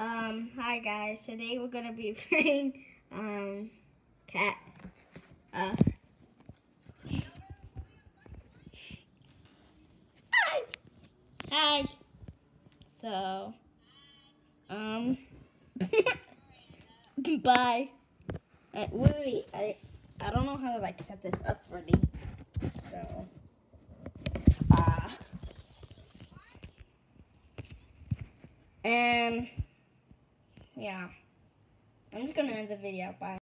Hi guys. Today we're gonna be playing cat. Hi. Hi. So, bye. Wait. I don't know how to like set this up ready. So, and yeah, I'm just gonna end the video. Bye.